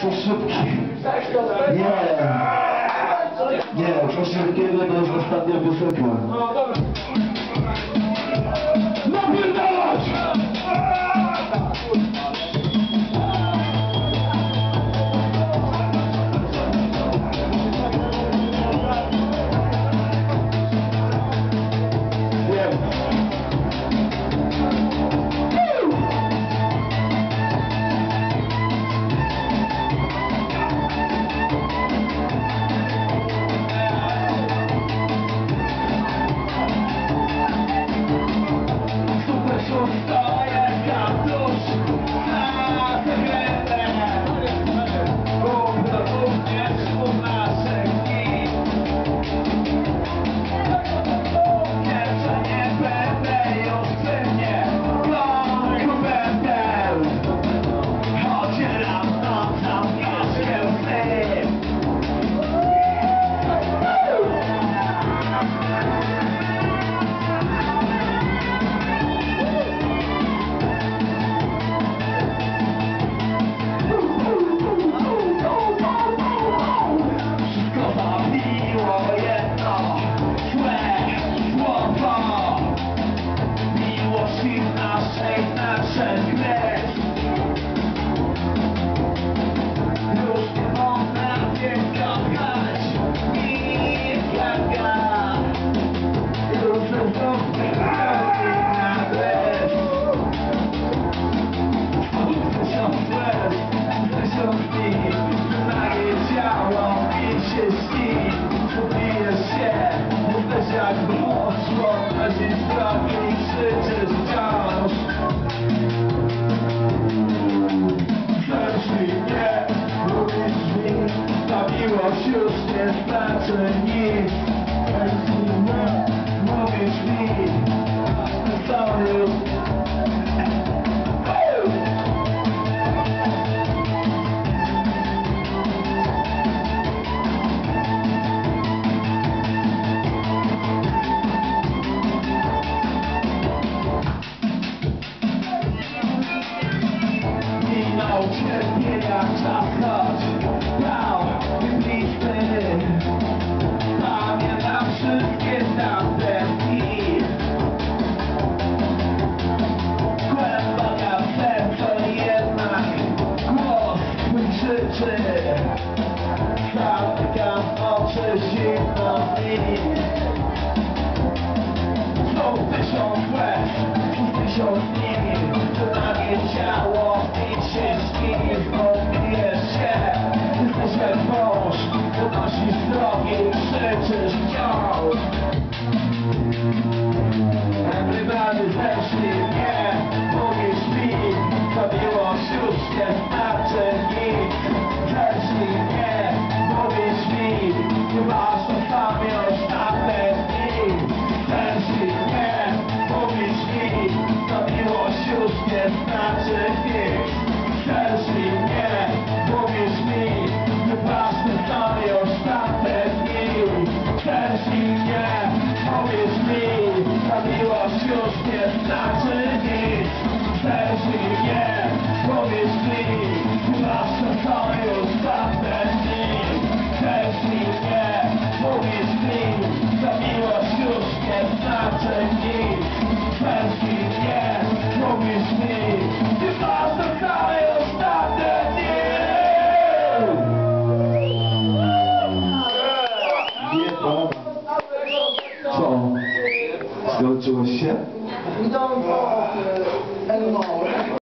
Coś szybki. Nie, coś szybkiego to jest ostatnia piosenka. Napierdalać! Już nie znaczy nic. Mówisz mi, co już minął cierpienia czas, choć dał blisty. Pamiętam wszystkie tamte dni. Głęboka w sercu jednak głos mój krzyczy. Zamykam oczy, zimno mi. Znów 1000 łez, 1000 dni. Nagie ciało i się śni. Zbudujesz się, jesteś jak wąż. Podnosisz drogi, krzyczysz wciąż. Everybody zeszli mnie, mówisz mi, to miłość już nie znaczy nic. Zeszli mnie, mówisz mi, nie masz to sam już tamte dni. Zeszli mnie, mówisz mi, to miłość już nie znaczy nic. Zeszli mnie, mówisz mi, nie masz to sam już tamte dni. Zeszli mnie, mówisz mi, ta miłość już nie znaczy nic. Zeszli mnie, mówisz mi, nie masz to sam już tamte dni. Zeszli mnie, mówisz mi, ta miłość już nie znaczy nic. Zeszli mnie, mówisz mi, nie masz to sam już tamte dni. Co? Skończyłeś się?